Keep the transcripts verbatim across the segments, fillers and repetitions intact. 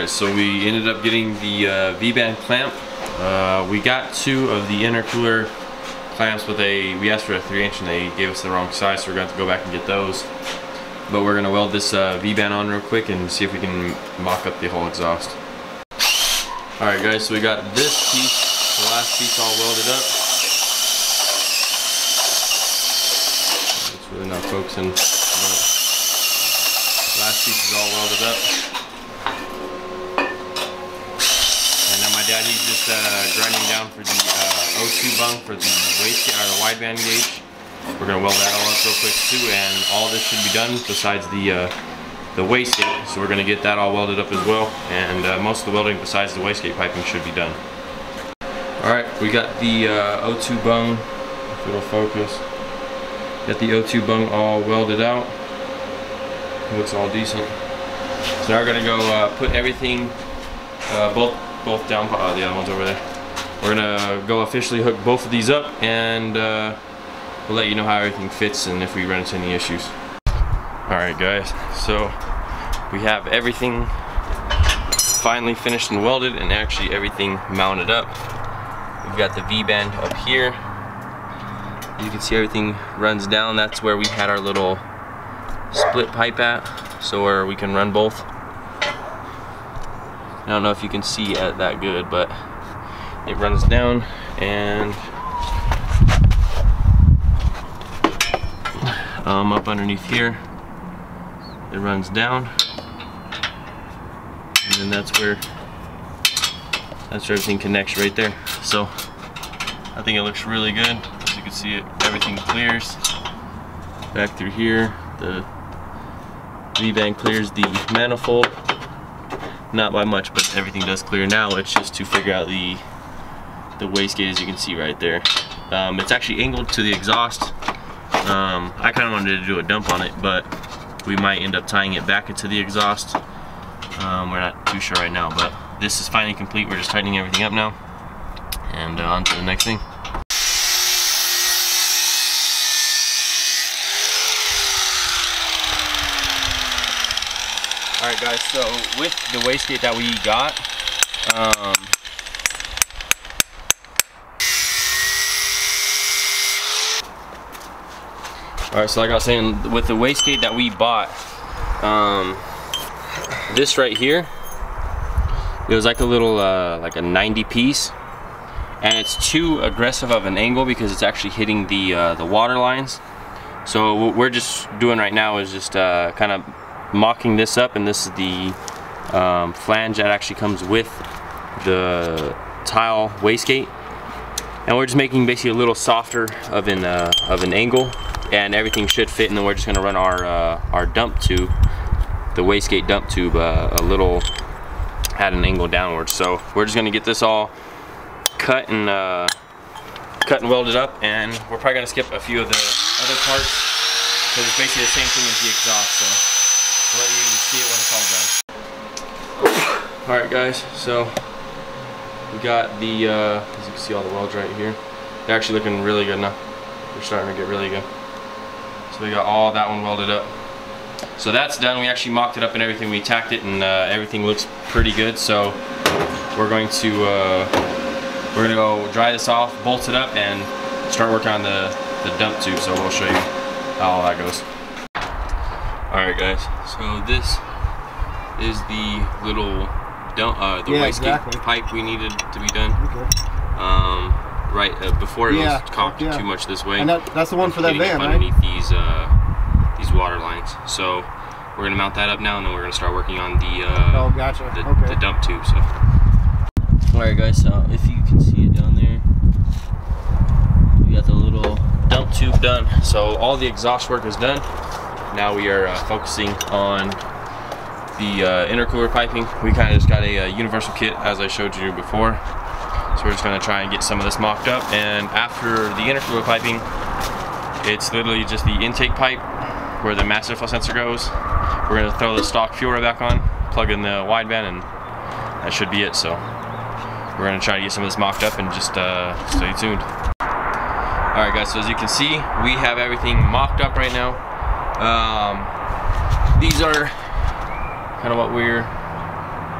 Alright, so we ended up getting the uh, V-band clamp. Uh, we got two of the intercooler clamps, but they we asked for a three inch and they gave us the wrong size, so we're going to have to go back and get those. But we're going to weld this uh, V-band on real quick and see if we can mock up the whole exhaust. Alright guys, so we got this piece, the last piece all welded up. It's really not focusing, but last piece is all welded up. And now my dad, he's just uh, grinding down for the uh, O two bung for the wastegate or the wideband gauge. We're gonna weld that all up real quick too, and all this should be done besides the uh, the wastegate. So we're gonna get that all welded up as well, and uh, most of the welding besides the wastegate piping should be done. All right, we got the uh, O two bung. If it'll focus, got the O two bung all welded out. It looks all decent. So now we're gonna go uh, put everything, uh, both both down. Uh, the other one's over there. We're gonna go officially hook both of these up, and uh, we'll let you know how everything fits and if we run into any issues. Alright guys, so we have everything finally finished and welded, and actually everything mounted up. We've got the V-band up here. You can see everything runs down. That's where we had our little split pipe at, so where we can run both. I don't know if you can see it that good, but it runs down, and um, up underneath here it runs down, and then that's where that's where everything connects right there. So I think it looks really good. As you can see, it everything clears back through here. The V-band clears the manifold, not by much, but everything does clear. Now it's just to figure out the the wastegate, as you can see right there. Um, it's actually angled to the exhaust. Um, I kind of wanted to do a dump on it, but we might end up tying it back into the exhaust. Um, we're not too sure right now, but this is finally complete. We're just tightening everything up now, and uh, on to the next thing. Alright guys, so with the wastegate that we got, um, alright, so like I was saying, with the wastegate that we bought, um, this right here, it was like a little, uh, like a ninety piece, and it's too aggressive of an angle because it's actually hitting the, uh, the water lines. So what we're just doing right now is just uh, kind of mocking this up, and this is the um, flange that actually comes with the tile wastegate, and we're just making basically a little softer of an uh, of an angle, and everything should fit. And then we're just going to run our uh, our dump tube, the wastegate dump tube, uh, a little at an angle downwards. So we're just going to get this all cut and uh, cut and welded up, and we're probably going to skip a few of the other parts because it's basically the same thing as the exhaust. So I'll let you see it when it's all done. Alright guys, so we got the, uh, as you can see all the welds right here. They're actually looking really good now. They're starting to get really good. So we got all that one welded up. So that's done. We actually mocked it up and everything. We tacked it, and uh, everything looks pretty good. So we're going to uh, we're gonna go dry this off, bolt it up, and start working on the, the dump tube. So we'll show you how all that goes. Alright guys, so this is the little dump, uh, the yeah, wastegate exactly. pipe we needed to be done. Okay. Um, right uh, before it yeah, was cocked yeah. too much this way. And that, that's the one for that van, right? Underneath these uh, these water lines. So we're gonna mount that up now, and then we're gonna start working on the uh, oh, gotcha. the, okay. the dump tube. So. Alright guys, so if you can see it down there, we got the little dump tube done. So all the exhaust work is done. Now we are uh, focusing on the uh, intercooler piping. We kind of just got a, a universal kit, as I showed you before. So we're just going to try and get some of this mocked up. And after the intercooler piping, it's literally just the intake pipe where the mass airflow sensor goes. We're going to throw the stock fuel back on, plug in the wideband, and that should be it. So we're going to try to get some of this mocked up, and just uh, stay tuned. Alright guys, so as you can see, we have everything mocked up right now. Um, these are kind of what we're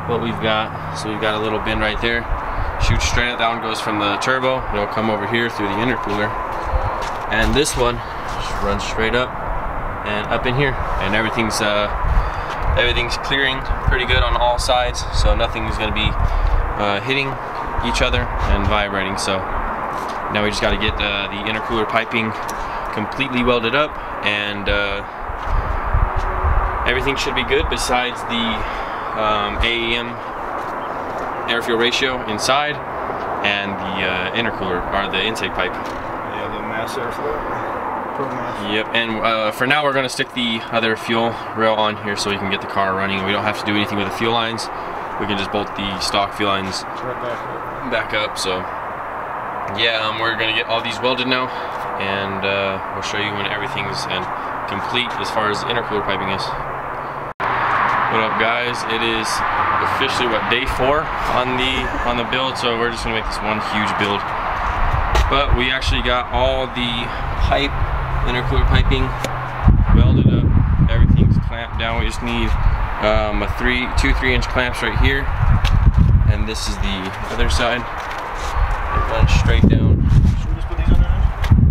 what we've got. So we've got a little bin right there. Shoots straight out. That one goes from the turbo. It'll come over here through the intercooler. And this one just runs straight up and up in here. And everything's uh, everything's clearing pretty good on all sides. So nothing's going to be uh, hitting each other and vibrating. So now we just got to get uh, the intercooler piping completely welded up, and uh, everything should be good besides the um, A E M air fuel ratio inside and the uh, intercooler, or the intake pipe. Yeah, the mass airflow. Pro mass. Yep, and uh, for now we're going to stick the other fuel rail on here so we can get the car running. We don't have to do anything with the fuel lines. We can just bolt the stock fuel lines right back up. back up. So yeah, um, we're going to get all these welded now, and uh, we'll show you when everything's and complete as far as intercooler piping is. What up, guys? It is officially what, day four on the on the build, so we're just gonna make this one huge build. But we actually got all the pipe, intercooler piping welded up. Everything's clamped down. We just need um, a three, two three-inch clamps right here, and this is the other side. It runs straight down. Should we just put these under there?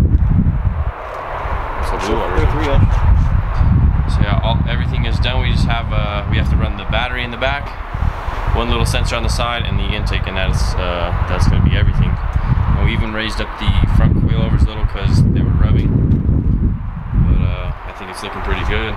It's a blue one. three inch. So yeah, all, everything is done. We just have uh, we have to run the battery in the back, one little sensor on the side, and the intake, and that's uh, that's going to be everything. And we even raised up the front coilovers a little because they were rubbing, but uh, I think it's looking pretty good.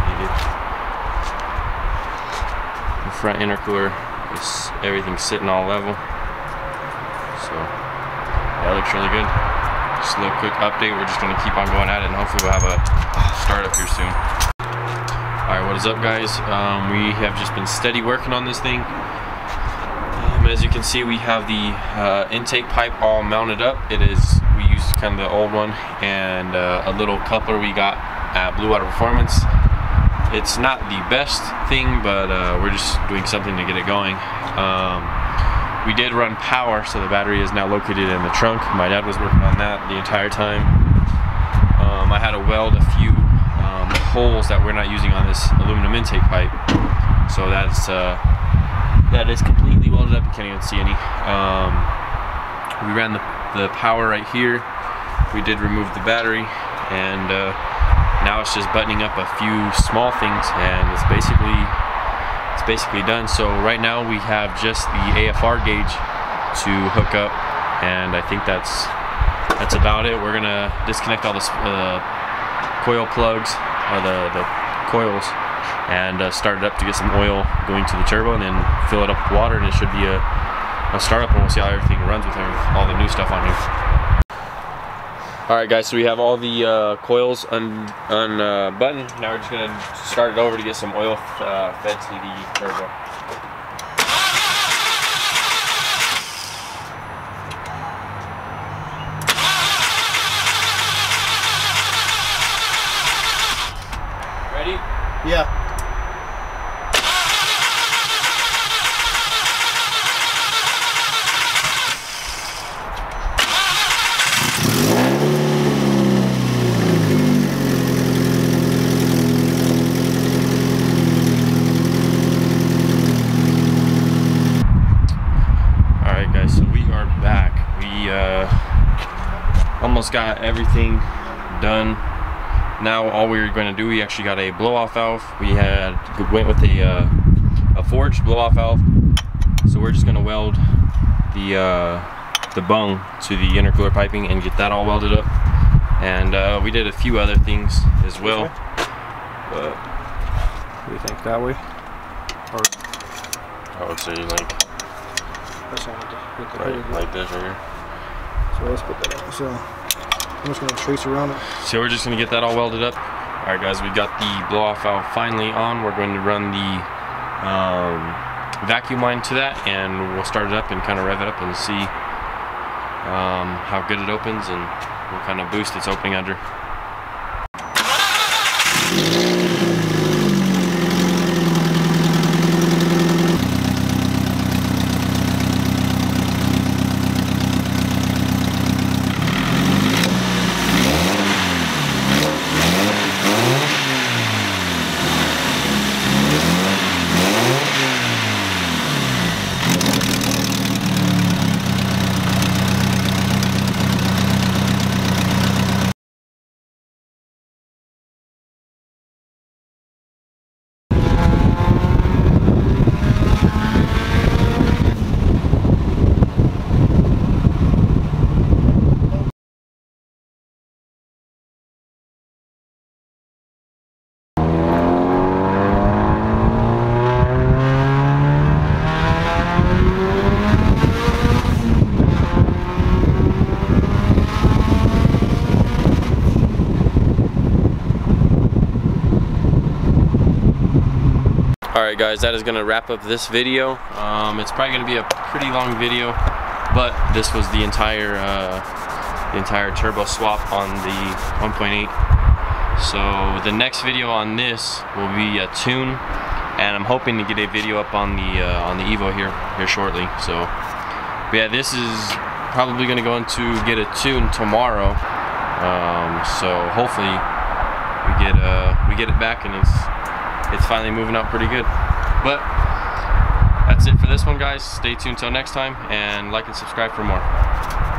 The front intercooler is everything's sitting all level, so that looks really good. Just a little quick update. We're just going to keep on going at it, and hopefully we'll have a startup here soon. Alright, what is up, guys? Um, we have just been steady working on this thing. Um, as you can see, we have the uh, intake pipe all mounted up. It is, we used kind of the old one and uh, a little coupler we got at Blue Water Performance. It's not the best thing, but uh, we're just doing something to get it going. Um, we did run power, so the battery is now located in the trunk. My dad was working on that the entire time. Um, I had to weld a few um, holes that we're not using on this aluminum intake pipe, so that's uh, that is completely welded up. You can't even see any. Um, we ran the, the power right here. We did remove the battery, and uh, now it's just buttoning up a few small things, and it's basically it's basically done. So right now we have just the A F R gauge to hook up, and I think that's that's about it. We're gonna disconnect all the uh, coil plugs, or the, the coils, and uh, start it up to get some oil going to the turbo, and then fill it up with water, and it should be a, a startup, and we'll see how everything runs with all the new stuff on here. Alright, guys, so we have all the uh, coils un, un uh, buttoned. Now we're just gonna start it over to get some oil uh, fed to the turbo. Ready? Yeah. Alright, guys, so we are back. We uh, almost got everything done. Now all we were going to do, we actually got a blow-off valve. We had went with a uh, a forged blow-off valve. So we're just going to weld the uh, the bung to the intercooler piping and get that all welded up. And uh, we did a few other things as well. But What do you think, that way? Or I would say like that's not the, with the right, hood, like this right here. So let's put that on. So I'm just gonna trace around it. So we're just gonna get that all welded up. All right, guys, we got the blow-off valve finally on. We're going to run the um, vacuum line to that, and we'll start it up and kind of rev it up and see um, how good it opens and what kind of boost it's opening under. Alright guys, that is going to wrap up this video. Um, it's probably going to be a pretty long video, but this was the entire uh, the entire turbo swap on the one point eight. So the next video on this will be a tune, and I'm hoping to get a video up on the uh, on the Evo here here shortly. So but yeah, this is probably going to go into get a tune tomorrow. Um, so hopefully we get uh, we get it back and it's it's finally moving out pretty good. But that's it for this one, guys. Stay tuned till next time, and like and subscribe for more.